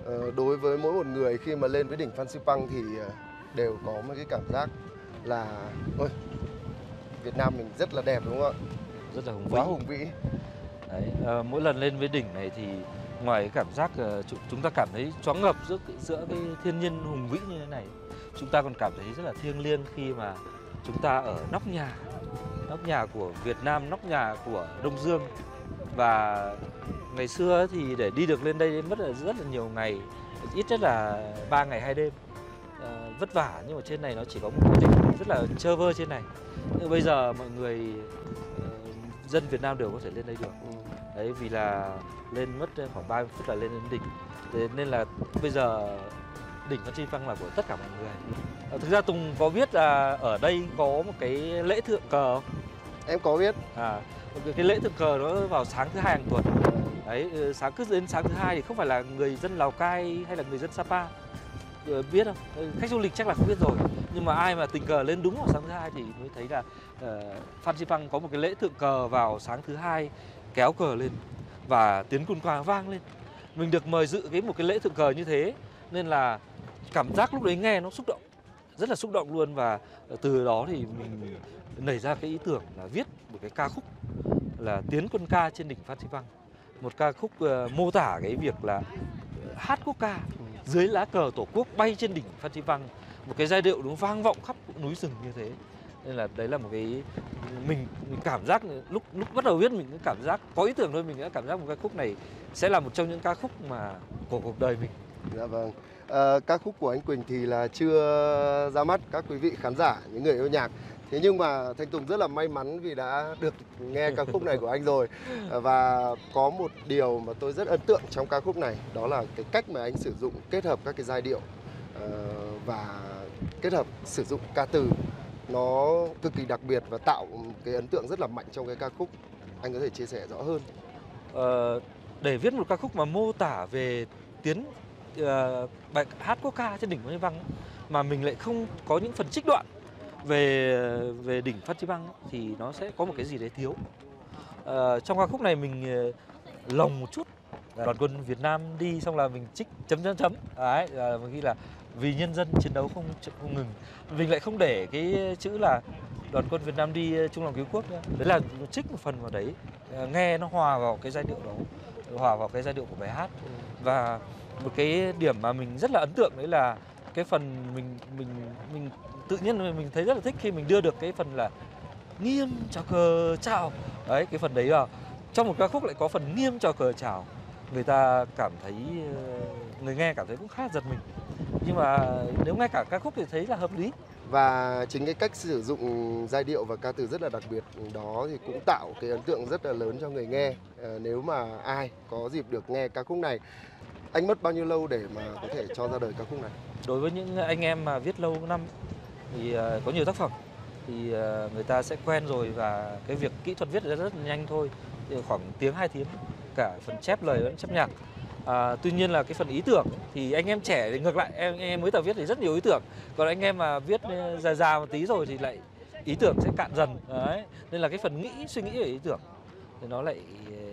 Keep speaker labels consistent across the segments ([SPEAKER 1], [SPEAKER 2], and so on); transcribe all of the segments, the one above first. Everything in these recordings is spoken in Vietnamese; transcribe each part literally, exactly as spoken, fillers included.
[SPEAKER 1] Ờ, đối với mỗi một người khi mà lên với đỉnh Phan Xipang thì đều có một cái cảm giác là ôi, Việt Nam mình rất là đẹp, đúng không ạ?
[SPEAKER 2] Rất là hùng vĩ.
[SPEAKER 1] Quá hùng vĩ.
[SPEAKER 2] Đấy, à, mỗi lần lên với đỉnh này thì ngoài cái cảm giác uh, chúng ta cảm thấy choáng ngợp giữa giữa cái thiên nhiên hùng vĩ như thế này, chúng ta còn cảm thấy rất là thiêng liêng khi mà chúng ta ở nóc nhà, nóc nhà của Việt Nam, nóc nhà của Đông Dương. Và ngày xưa thì để đi được lên đây mất là rất là nhiều ngày, ít nhất là ba ngày hai đêm. À, vất vả, nhưng mà trên này nó chỉ có một cái đỉnh rất là trơ vơ trên này. Nhưng bây giờ mọi người uh, dân Việt Nam đều có thể lên đây được. Đấy, vì là lên mất khoảng ba mươi phút là lên đến đỉnh. Thế nên là bây giờ đỉnh Phan Xipang là của tất cả mọi người. À, thực ra Tùng có biết là ở đây có một cái lễ thượng cờ không?
[SPEAKER 1] Em có biết.
[SPEAKER 2] À, cái lễ thượng cờ nó vào sáng thứ hai hàng tuần. Đấy, sáng cứ đến sáng thứ hai thì không phải là người dân Lào Cai hay là người dân Sapa biết không? Khách du lịch chắc là không biết rồi. Nhưng mà ai mà tình cờ lên đúng vào sáng thứ hai thì mới thấy là uh, Phan Xipang có một cái lễ thượng cờ vào sáng thứ hai, kéo cờ lên và tiếng côn ca vang lên. Mình được mời dự cái một cái lễ thượng cờ như thế nên là cảm giác lúc đấy nghe nó xúc động, rất là xúc động luôn. Và từ đó thì mình nảy ra cái ý tưởng là viết một cái ca khúc là Tiến quân ca trên đỉnh Phan Xipang, một ca khúc uh, mô tả cái việc là hát quốc ca dưới lá cờ tổ quốc bay trên đỉnh Phan Xipang, một cái giai điệu nó vang vọng khắp núi rừng như thế. Nên là đấy là một cái mình, mình cảm giác lúc lúc bắt đầu viết mình cũng cảm giác có ý tưởng thôi, mình đã cảm giác một ca khúc này sẽ là một trong những ca khúc mà của cuộc đời mình.
[SPEAKER 1] Dạ vâng. À, ca khúc của anh Quỳnh thì là chưa ra mắt các quý vị khán giả, những người yêu nhạc. Thế nhưng mà Thanh Tùng rất là may mắn vì đã được nghe ca khúc này của anh rồi. Và có một điều mà tôi rất ấn tượng trong ca khúc này, đó là cái cách mà anh sử dụng kết hợp các cái giai điệu và kết hợp sử dụng ca từ. Nó cực kỳ đặc biệt và tạo cái ấn tượng rất là mạnh trong cái ca khúc. Anh có thể chia sẻ rõ hơn?
[SPEAKER 2] Ờ, để viết một ca khúc mà mô tả về tiến uh, bài hát quốc ca trên đỉnh Phan Xipang mà mình lại không có những phần trích đoạn về về đỉnh Phan Xipang thì nó sẽ có một cái gì đấy thiếu. Uh, trong ca khúc này mình uh, lồng một chút đoàn quân Việt Nam đi, xong là mình trích chấm chấm chấm đấy, uh, mình ghi là vì nhân dân chiến đấu không không ngừng. Mình lại không để cái chữ là đoàn quân Việt Nam đi chung lòng cứu quốc nữa. Đấy là trích một phần vào đấy, nghe nó hòa vào cái giai điệu đó, hòa vào cái giai điệu của bài hát. Và một cái điểm mà mình rất là ấn tượng đấy là cái phần mình mình mình tự nhiên mình thấy rất là thích khi mình đưa được cái phần là nghiêm chào cờ chào. Đấy, cái phần đấy vào trong một ca khúc lại có phần nghiêm chào cờ chào. Người ta cảm thấy, người nghe cảm thấy cũng khá là giật mình. Nhưng mà nếu nghe cả ca khúc thì thấy là hợp lý.
[SPEAKER 1] Và chính cái cách sử dụng giai điệu và ca từ rất là đặc biệt đó thì cũng tạo cái ấn tượng rất là lớn cho người nghe. À, nếu mà ai có dịp được nghe ca khúc này, anh mất bao nhiêu lâu để mà có thể cho ra đời ca khúc này?
[SPEAKER 2] Đối với những anh em mà viết lâu năm thì uh, có nhiều tác phẩm thì uh, người ta sẽ quen rồi, và cái việc kỹ thuật viết rất, rất nhanh thôi, thì khoảng tiếng hai tiếng cả phần chép lời lẫn chép nhạc. À, tuy nhiên là cái phần ý tưởng thì anh em trẻ thì ngược lại, em, em mới tập viết thì rất nhiều ý tưởng, còn anh em mà viết già già một tí rồi thì lại ý tưởng sẽ cạn dần. Đấy, nên là cái phần nghĩ suy nghĩ về ý tưởng thì nó lại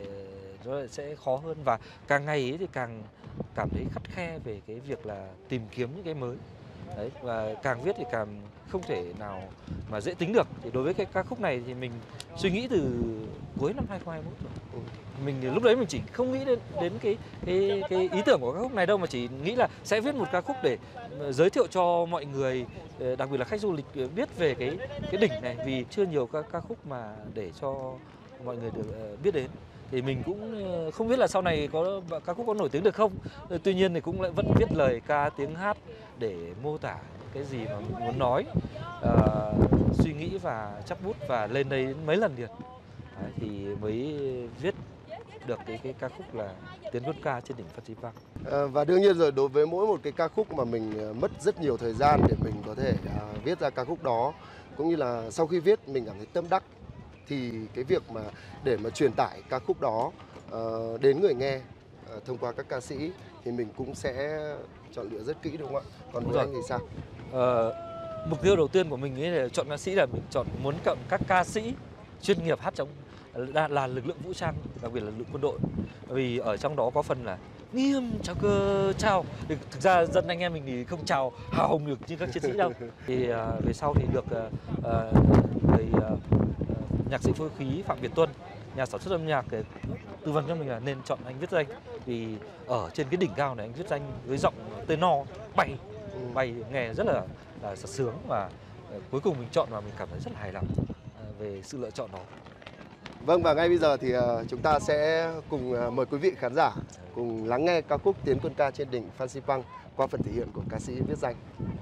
[SPEAKER 2] nó lại sẽ khó hơn, và càng ngày ấy thì càng cảm thấy khắt khe về cái việc là tìm kiếm những cái mới. Đấy, và càng viết thì càng không thể nào mà dễ tính được. Thì đối với cái ca khúc này thì mình suy nghĩ từ cuối năm hai không hai mốt rồi. Mình thì lúc đấy mình chỉ không nghĩ đến đến cái cái cái ý tưởng của ca khúc này đâu, mà chỉ nghĩ là sẽ viết một ca khúc để giới thiệu cho mọi người, đặc biệt là khách du lịch biết về cái cái đỉnh này, vì chưa nhiều ca ca khúc mà để cho mọi người được biết đến. Thì mình cũng không biết là sau này có ca khúc có nổi tiếng được không. Tuy nhiên thì cũng lại vẫn viết lời ca tiếng hát để mô tả cái gì mà mình muốn nói, à, suy nghĩ và chắp bút và lên đây mấy lần liền. Đấy, thì mới viết được cái cái ca khúc là Tiến quân ca trên đỉnh Phan Xipang.
[SPEAKER 1] À, và đương nhiên rồi, đối với mỗi một cái ca khúc mà mình mất rất nhiều thời gian để mình có thể à, viết ra ca khúc đó, cũng như là sau khi viết mình cảm thấy tâm đắc, thì cái việc mà để mà truyền tải ca khúc đó uh, đến người nghe uh, thông qua các ca sĩ thì mình cũng sẽ chọn lựa rất kỹ, đúng không ạ? Còn với anh thì sao?
[SPEAKER 2] Ờ, mục tiêu đầu tiên của mình ấy là chọn ca sĩ là mình chọn muốn chọn các ca sĩ chuyên nghiệp hát trong là, là lực lượng vũ trang, đặc biệt là lực lượng quân đội. Vì ở trong đó có phần là nghiêm chào cơ chào. Thì thực ra dân anh em mình thì không chào hào hùng được như các chiến sĩ đâu. Thì uh, về sau thì được uh, uh, người uh, nhạc sĩ phối khí Phạm Việt Tuân, nhà sản xuất âm nhạc, để tư vấn cho mình là nên chọn anh viết danh, vì ở trên cái đỉnh cao này anh viết danh với giọng tenor bay bay nghe rất là, là sướng, và uh, cuối cùng mình chọn và mình cảm thấy rất là hài lòng uh, về sự lựa chọn đó.
[SPEAKER 1] Vâng, và ngay bây giờ thì uh, chúng ta sẽ cùng uh, mời quý vị khán giả cùng lắng nghe ca khúc Tiến Quân Ca trên đỉnh Phan Xipang qua phần thể hiện của ca sĩ viết danh.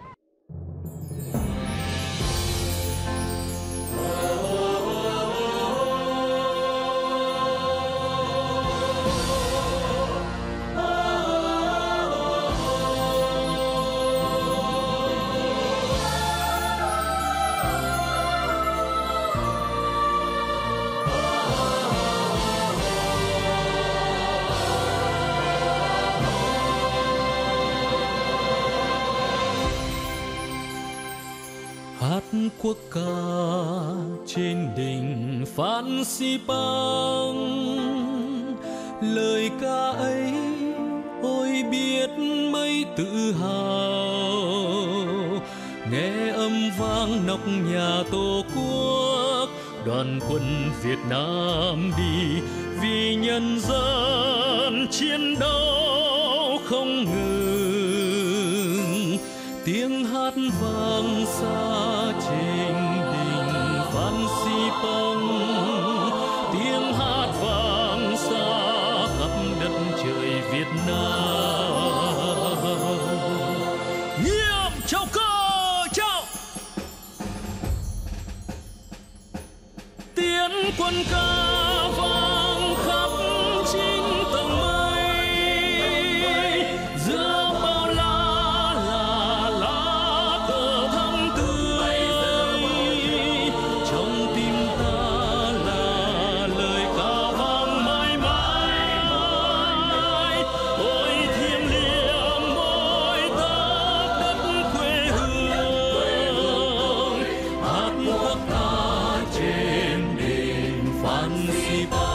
[SPEAKER 3] Hát quốc ca trên đỉnh Phan Xipang, lời ca ấy ôi biết mấy tự hào. Nghe âm vang nóc nhà Tổ quốc, đoàn quân Việt Nam đi vì nhân dân chiến đấu không ngừng. Tiếng hát vang xa trên đỉnh Phan Xipang, tiếng hát vang xa khắp đất trời Việt Nam. Nghiêm chào cơ chào, tiến quân ca vang khắp chín tầng mây, giữa bao la là lá cờ thắm tươi. Trong tim ta là lời ca vang mãi mãi, ôi thiêng liêng mỗi tấc đất quê hương. Hát quốc ca trên đỉnh Phan Xipang.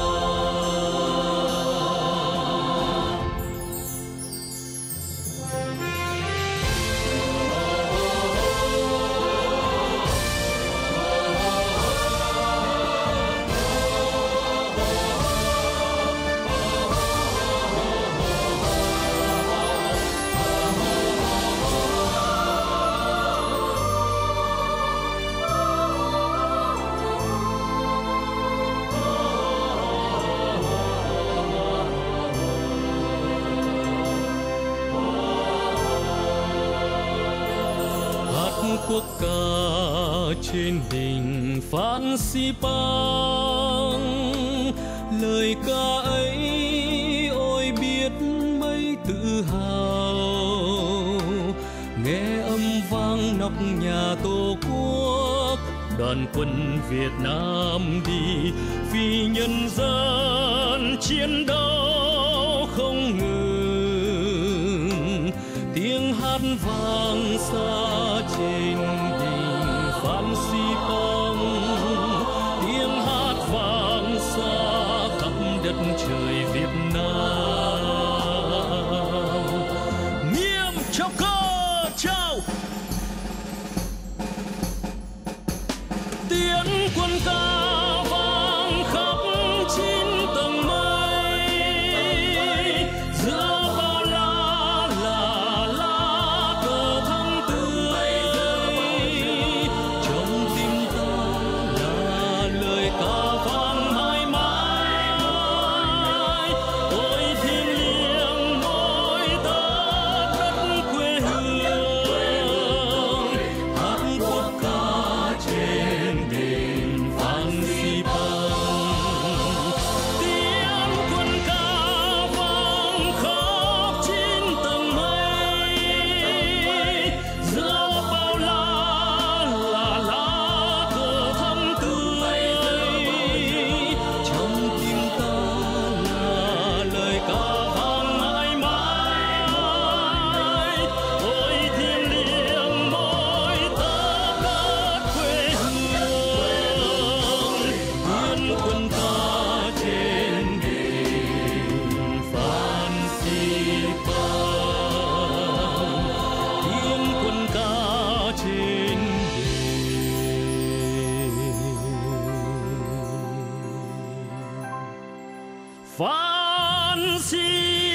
[SPEAKER 3] Hát quốc ca trên đỉnh Phan Xipang, lời ca ấy ôi biết mấy tự hào. Nghe âm vang nóc nhà Tổ quốc, đoàn quân Việt Nam đi vì nhân dân chiến đấu không ngừng. Tiếng hát vang xa trên đỉnh Phan Xipang, tiếng hát vang xa khắp đất trời Việt Nam. Nghiêm chào cơ chào, tiến quân ca vang khắp chín tầng mây, 繁星。